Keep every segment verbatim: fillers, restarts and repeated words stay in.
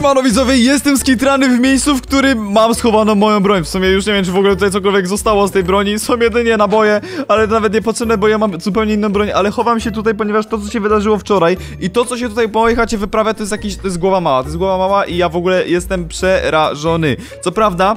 Siemano widzowie, jestem skitrany w miejscu, w którym mam schowaną moją broń. W sumie już nie wiem, czy w ogóle tutaj cokolwiek zostało z tej broni. Są jedynie naboje, ale to nawet niepotrzebne, bo ja mam zupełnie inną broń. Ale chowam się tutaj, ponieważ to, co się wydarzyło wczoraj i to, co się tutaj po mojej chacie wyprawia, to jest jakiś, to jest głowa mała. To jest głowa mała i ja w ogóle jestem przerażony. Co prawda,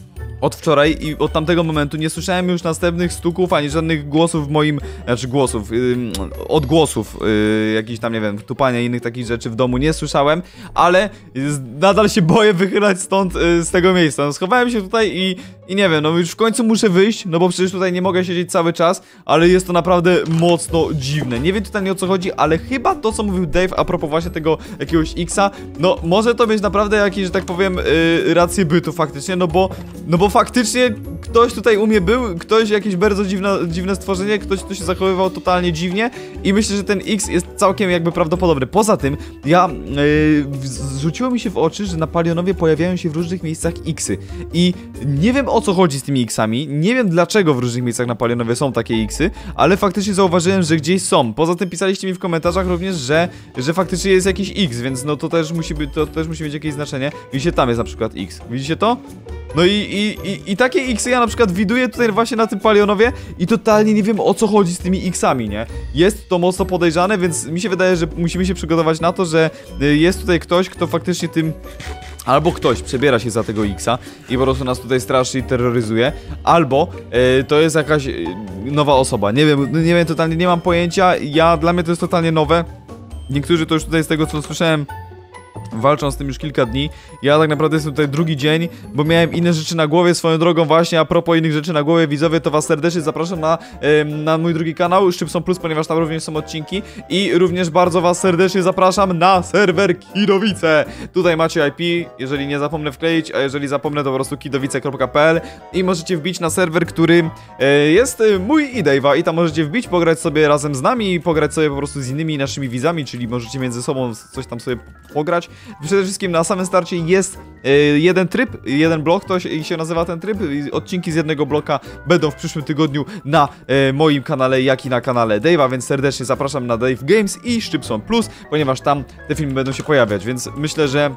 od wczoraj i od tamtego momentu nie słyszałem już następnych stuków, ani żadnych głosów w moim, znaczy głosów, yy, odgłosów, yy, jakichś tam, nie wiem, tupania i innych takich rzeczy w domu nie słyszałem, ale yy, nadal się boję wychylać stąd, yy, z tego miejsca. No, schowałem się tutaj i, i nie wiem, no już w końcu muszę wyjść, no bo przecież tutaj nie mogę siedzieć cały czas, ale jest to naprawdę mocno dziwne. Nie wiem tutaj nie o co chodzi, ale chyba to, co mówił Dave a propos właśnie tego jakiegoś X-a, no może to mieć naprawdę jakieś, że tak powiem, yy, rację bytu faktycznie, no bo, no bo faktycznie ktoś tutaj u mnie był, ktoś, jakieś bardzo dziwne, dziwne stworzenie, ktoś tu się zachowywał totalnie dziwnie i myślę, że ten X jest całkiem jakby prawdopodobny. Poza tym, ja yy, zrzuciło mi się w oczy, że na Palionowie pojawiają się w różnych miejscach X-y i nie wiem o co chodzi z tymi X-ami, nie wiem dlaczego w różnych miejscach na Palionowie są takie X-y, ale faktycznie zauważyłem, że gdzieś są. Poza tym pisaliście mi w komentarzach również, że, że faktycznie jest jakiś X, więc no to też musi być, to też musi mieć jakieś znaczenie. Widzicie, tam jest na przykład X. Widzicie to? No i, i, i, i takie X-y ja na przykład widuję tutaj właśnie na tym Palionowie i totalnie nie wiem o co chodzi z tymi X-ami, nie? Jest to mocno podejrzane, więc mi się wydaje, że musimy się przygotować na to, że jest tutaj ktoś, kto faktycznie tym... Albo ktoś przebiera się za tego X-a i po prostu nas tutaj straszy i terroryzuje, albo e, to jest jakaś e, nowa osoba. Nie wiem, nie wiem, totalnie nie mam pojęcia. Ja, dla mnie to jest totalnie nowe. Niektórzy to już tutaj z tego co słyszałem walczą z tym już kilka dni. Ja tak naprawdę jestem tutaj drugi dzień, bo miałem inne rzeczy na głowie. Swoją drogą właśnie a propos innych rzeczy na głowie, widzowie, to was serdecznie zapraszam na, ym, na mój drugi kanał Szczypson Plus, ponieważ tam również są odcinki i również bardzo was serdecznie zapraszam na serwer Kidowice. Tutaj macie I P, jeżeli nie zapomnę wkleić, a jeżeli zapomnę to po prostu kidowice kropka p l i możecie wbić na serwer, który y, jest y, mój i Dave'a i tam możecie wbić, pograć sobie razem z nami i pograć sobie po prostu z innymi naszymi widzami, czyli możecie między sobą coś tam sobie pograć. Przede wszystkim na samym starcie jest e, jeden tryb, jeden blok, to się, się nazywa ten tryb. Odcinki z jednego bloka będą w przyszłym tygodniu na e, moim kanale, jak i na kanale Dave'a, więc serdecznie zapraszam na Dave Games i Szczypson Plus, ponieważ tam te filmy będą się pojawiać, więc myślę, że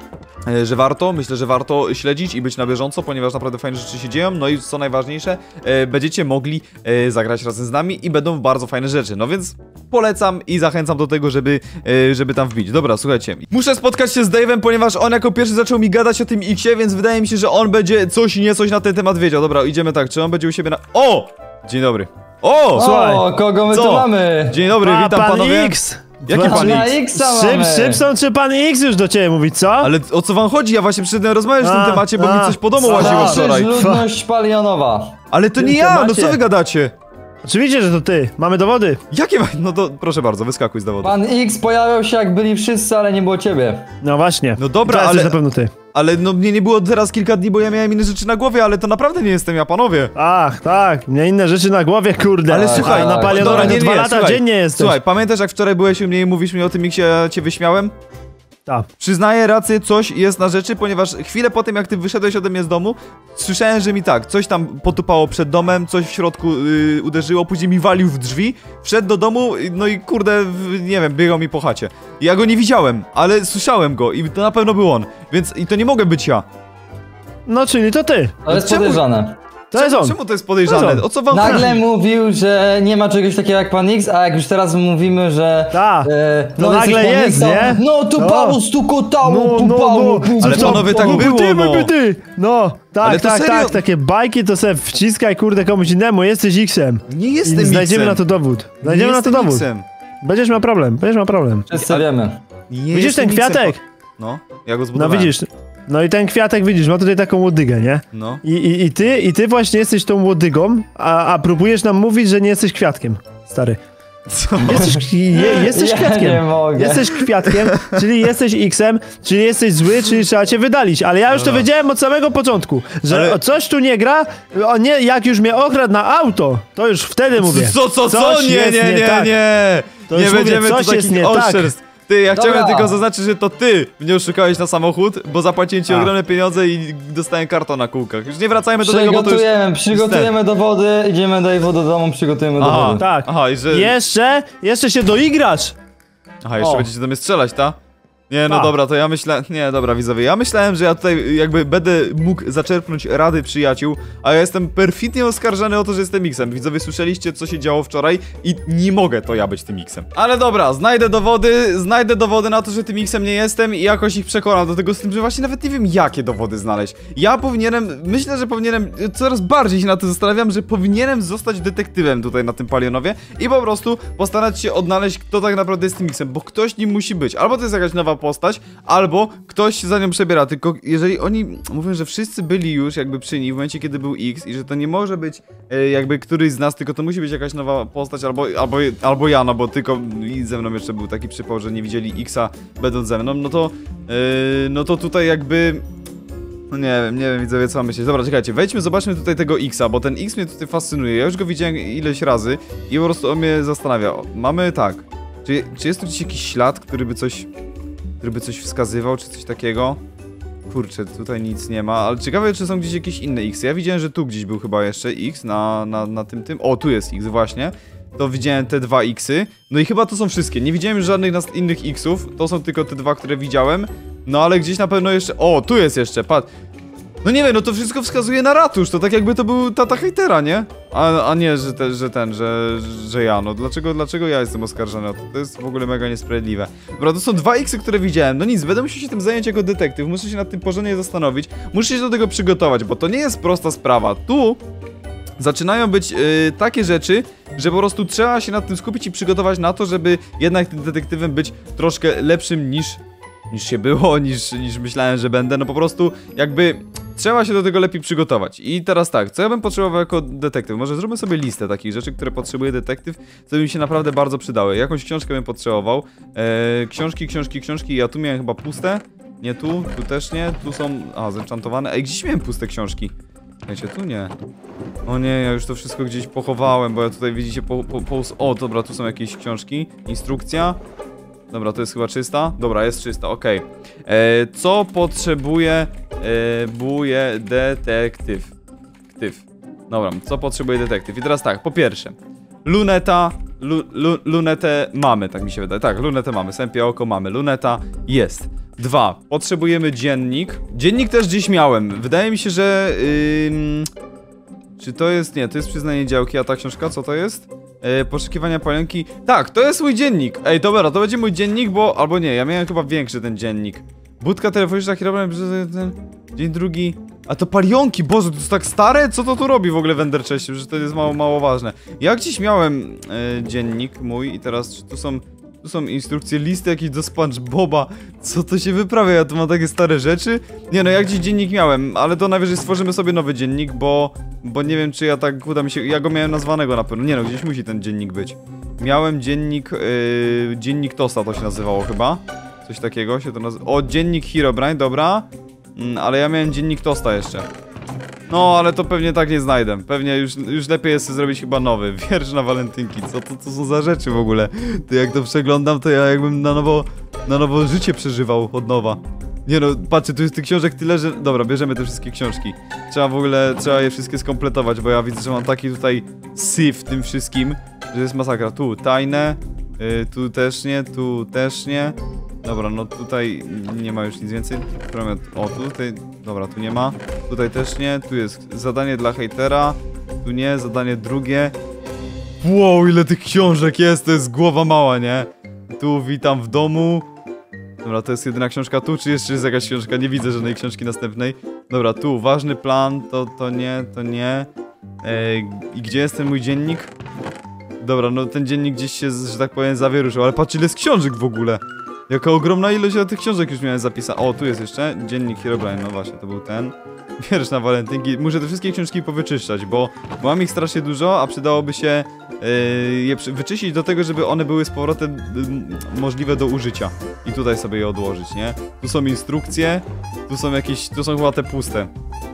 że warto, myślę, że warto śledzić i być na bieżąco, ponieważ naprawdę fajne rzeczy się dzieją, no i co najważniejsze, e, będziecie mogli e, zagrać razem z nami i będą bardzo fajne rzeczy, no więc polecam i zachęcam do tego, żeby, e, żeby tam wbić. Dobra, słuchajcie, muszę spotkać się z Dave'em, ponieważ on jako pierwszy zaczął mi gadać o tym X-ie, więc wydaje mi się, że on będzie coś nie coś na ten temat wiedział. Dobra, idziemy tak, czy on będzie u siebie na... O! Dzień dobry. O! Słuchaj, o, kogo my co? tu mamy? Dzień dobry, A, witam pan panowie. X. Jaki pan X? Szyp, Szczypson czy pan X już do ciebie mówi, co? Ale o co wam chodzi? Ja właśnie przyszedłem rozmawiać w tym A, temacie, bo a, mi coś po domu co? łaziło wczoraj. ludność Palionowa. Ale to nie ja, no co wy gadacie? Oczywiście, że to ty. Mamy dowody. Jakie ma... No to proszę bardzo, wyskakuj z dowodu. Pan X pojawiał się jak byli wszyscy, ale nie było ciebie. No właśnie. No dobra, to ale... na pewno ty. Ale no mnie nie było teraz kilka dni, bo ja miałem inne rzeczy na głowie, ale to naprawdę nie jestem ja, panowie. Ach, tak. Mnie inne rzeczy na głowie, kurde. Ale tak, słuchaj, tak. na Palionowie dobra, nie, dwa nie, lata słuchaj, dziennie jesteś. Słuchaj, pamiętasz jak wczoraj byłeś u mnie i mówisz mi o tym, jak się cię wyśmiałem? Tak. Przyznaję rację, coś jest na rzeczy, ponieważ chwilę po tym, jak ty wyszedłeś ode mnie z domu, słyszałem, że mi tak, coś tam potupało przed domem, coś w środku yy, uderzyło, później mi walił w drzwi, wszedł do domu, no i kurde, nie wiem, biegał mi po chacie. Ja go nie widziałem, ale słyszałem go i to na pewno był on, więc i to nie mogę być ja. No, czyli to ty. To jest Czemu? podejrzane. To jest on. Czemu to jest podejrzane? To jest on. O co wam Nagle chodzi? mówił, że nie ma czegoś takiego jak pan X, a jak już teraz mówimy, że... Tak. E, To jesteś nagle pan jest, X, nie? No tupało, No. stukotało, No, no, pupało, no. Ale panowie, tak No, było, ty, no. ty, ty. No, tak, Ale to tak, serio? tak. Takie bajki to se wciskaj, kurde, komuś innemu. Jesteś X-em. Nie I jestem znajdziemy X-em. na to dowód. Nie Znajdziemy na to jestem dowód. X-em. Będziesz miał problem, będziesz miał problem. Wszyscy wiemy. Nie Widzisz jestem ten X-em. kwiatek? No, ja go No zbudowałem. widzisz. No i ten kwiatek, widzisz, ma tutaj taką łodygę, nie? No. I, i, i, ty, I ty właśnie jesteś tą łodygą, a, a próbujesz nam mówić, że nie jesteś kwiatkiem, stary. Co? Jesteś, je, jesteś Ja kwiatkiem. nie mogę. Jesteś kwiatkiem, czyli jesteś X-em, czyli jesteś zły, czyli trzeba cię wydalić. Ale ja już to wiedziałem od samego początku, że Ale- coś tu nie gra, o nie, jak już mnie okradł na auto, to już wtedy mówię. Co, co, co? Coś Nie, jest nie, nie, tak. nie. To Nie już mówię, będziemy coś tu jest takich nie tak. oszczerstw. Ty, ja Dobra. chciałem tylko zaznaczyć, że to ty mnie oszukałeś na samochód, bo zapłaciłem ci A. ogromne pieniądze i dostałem karton na kółkach. Już nie wracajmy do tego, bo to już... Przygotujemy, przygotujemy dowody, idziemy do Dave'a do domu, przygotujemy Aha. dowody. Tak. Aha, i że... Jeszcze, jeszcze się doigrasz. Aha, jeszcze O. będziecie do mnie strzelać, ta? Nie, no Tak. dobra, to ja myślę... Nie, dobra, widzowie, ja myślałem, że ja tutaj jakby będę mógł zaczerpnąć rady przyjaciół, a ja jestem perfidnie oskarżany o to, że jestem X-em. Widzowie, słyszeliście, co się działo wczoraj i nie mogę to ja być tym X-em. Ale dobra, znajdę dowody, znajdę dowody na to, że tym X-em nie jestem i jakoś ich przekonam do tego z tym, że właśnie nawet nie wiem, jakie dowody znaleźć. Ja powinienem, myślę, że powinienem, coraz bardziej się na to zastanawiam, że powinienem zostać detektywem tutaj na tym Palionowie i po prostu postarać się odnaleźć, kto tak naprawdę jest tym X-em, bo ktoś nim musi być. Albo to jest jakaś nowa postać, albo ktoś się za nią przebiera, tylko jeżeli oni mówią, że wszyscy byli już jakby przy nich w momencie, kiedy był X i że to nie może być e, jakby któryś z nas, tylko to musi być jakaś nowa postać, albo, albo, albo ja, no bo tylko i ze mną jeszcze był taki przypał, że nie widzieli Xa będąc ze mną, no to e, no to tutaj jakby... No nie wiem, nie wiem, widzowie, co mam myśleć. Dobra, czekajcie, wejdźmy, zobaczmy tutaj tego Xa, bo ten X mnie tutaj fascynuje. Ja już go widziałem ileś razy i po prostu on mnie zastanawia. O, mamy tak, czy, czy jest tu gdzieś jakiś ślad, który by coś... który by coś wskazywał, czy coś takiego? Kurczę, tutaj nic nie ma, ale ciekawe, czy są gdzieś jakieś inne X. Ja widziałem, że tu gdzieś był chyba jeszcze X na, na, na tym tym. O, tu jest X właśnie. To widziałem te dwa Xy. No i chyba to są wszystkie. Nie widziałem już żadnych nas innych Xów. To są tylko te dwa, które widziałem. No ale gdzieś na pewno jeszcze... O, tu jest jeszcze, patrz. No nie wiem, no to wszystko wskazuje na ratusz. To tak jakby to był tata hejtera, nie? A, a nie, że, te, że ten, że, że ja. No dlaczego, dlaczego ja jestem oskarżony o to? To jest w ogóle mega niesprawiedliwe. Dobra, to są dwa Xy, które widziałem. No nic, będę musiał się tym zająć jako detektyw. Muszę się nad tym porządnie zastanowić. Muszę się do tego przygotować, bo to nie jest prosta sprawa. Tu zaczynają być yy, takie rzeczy, że po prostu trzeba się nad tym skupić i przygotować na to, żeby jednak tym detektywem być troszkę lepszym niż... niż się było, niż, niż myślałem, że będę. No po prostu jakby trzeba się do tego lepiej przygotować. I teraz tak, co ja bym potrzebował jako detektyw? Może zróbmy sobie listę takich rzeczy, które potrzebuje detektyw, co by mi się naprawdę bardzo przydały. Jakąś książkę bym potrzebował. Eee, książki, książki, książki. Ja tu miałem chyba puste. Nie tu, tu też nie. Tu są... A, zenchantowane. Ej, gdzieś miałem puste książki? Wiecie, tu nie. O nie, ja już to wszystko gdzieś pochowałem, bo ja tutaj widzicie po, po, po... O, dobra, tu są jakieś książki. Instrukcja. Dobra, to jest chyba czysta? Dobra, jest czysta, okej. Okay. Co potrzebuje e, buje detektyw? Ktyw. Dobra, co potrzebuje detektyw? I teraz tak, po pierwsze, luneta, lu, lu, lunetę mamy, tak mi się wydaje. Tak, lunetę mamy, sępie oko mamy, luneta jest. Dwa, potrzebujemy dziennik. Dziennik też gdzieś miałem. Wydaje mi się, że... Yy, czy to jest... Nie, to jest przyznanie działki, a ta książka, co to jest? E, poszukiwania palionki. Tak, to jest mój dziennik. Ej, dobra, to będzie mój dziennik, bo... Albo nie, ja miałem chyba większy ten dziennik. Budka telefoniczna, kierowana przez ten... Dzień drugi... A to palionki, Boże, to jest tak stare? Co to tu robi w ogóle w Enderchestie? Że to jest mało, mało ważne. Ja gdzieś miałem e, dziennik mój i teraz czy tu są... Tu są instrukcje, listy jakieś do SpongeBoba. Co to się wyprawia? Ja tu mam takie stare rzeczy? Nie no, ja gdzieś dziennik miałem, ale to najwyżej stworzymy sobie nowy dziennik, bo... Bo nie wiem, czy ja tak uda mi się... Ja go miałem nazwanego na pewno. Nie no, gdzieś musi ten dziennik być. Miałem dziennik... Yy, dziennik Tosta to się nazywało chyba. Coś takiego się to nazywa... O, dziennik Herobrine, dobra. Mm, ale ja miałem dziennik Tosta jeszcze. No, ale to pewnie tak nie znajdę. Pewnie już, już lepiej jest zrobić chyba nowy. Wiersz na walentynki. Co to, to są za rzeczy w ogóle? To jak to przeglądam, to ja jakbym na nowo, na nowo życie przeżywał od nowa. Nie no, patrzcie, tu jest tych książek tyle, że... Dobra, bierzemy te wszystkie książki. Trzeba w ogóle, trzeba je wszystkie skompletować, bo ja widzę, że mam taki tutaj syf w tym wszystkim, że jest masakra. Tu tajne, yy, tu też nie, tu też nie. Dobra, no tutaj nie ma już nic więcej. O, tutaj... Dobra, tu nie ma. Tutaj też nie. Tu jest zadanie dla hejtera. Tu nie, zadanie drugie. Wow, ile tych książek jest, to jest głowa mała, nie? Tu witam w domu. Dobra, to jest jedyna książka tu, czy jeszcze jest jakaś książka? Nie widzę żadnej książki następnej. Dobra, tu, ważny plan, to, to nie, to nie. Ej, i gdzie jest ten mój dziennik? Dobra, no ten dziennik gdzieś się, że tak powiem, zawieruszył, ale patrz ile jest książek w ogóle. Jaka ogromna ilość tych książek już miałem zapisać. O, tu jest jeszcze dziennik Herobrine, no właśnie, to był ten. Wiersz na walentynki. Muszę te wszystkie książki powyczyszczać, bo, bo mam ich strasznie dużo, a przydałoby się yy, je wyczyścić do tego, żeby one były z powrotem yy, możliwe do użycia. I tutaj sobie je odłożyć, nie? Tu są instrukcje, tu są jakieś, tu są chyba te puste.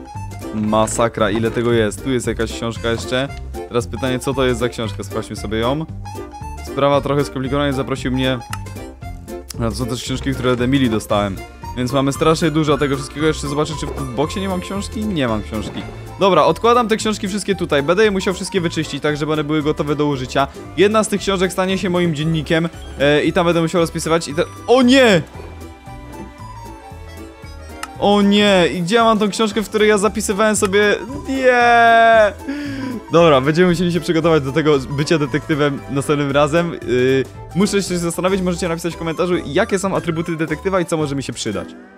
Masakra, ile tego jest. Tu jest jakaś książka jeszcze. Teraz pytanie, co to jest za książka? Sprawdźmy sobie ją. Sprawa trochę skomplikowana, zaprosił mnie... No, to są też książki, które od Emilii dostałem. Więc mamy strasznie dużo tego wszystkiego. Jeszcze zobaczę, czy w boksie nie mam książki? Nie mam książki. Dobra, odkładam te książki wszystkie tutaj. Będę je musiał wszystkie wyczyścić, tak żeby one były gotowe do użycia. Jedna z tych książek stanie się moim dziennikiem e, i tam będę musiał rozpisywać i te... O nie! O nie, i gdzie ja mam tą książkę, w której ja zapisywałem sobie... Nie! Dobra, będziemy musieli się przygotować do tego bycia detektywem następnym razem. Yy, muszę się zastanowić, możecie napisać w komentarzu, jakie są atrybuty detektywa i co może mi się przydać.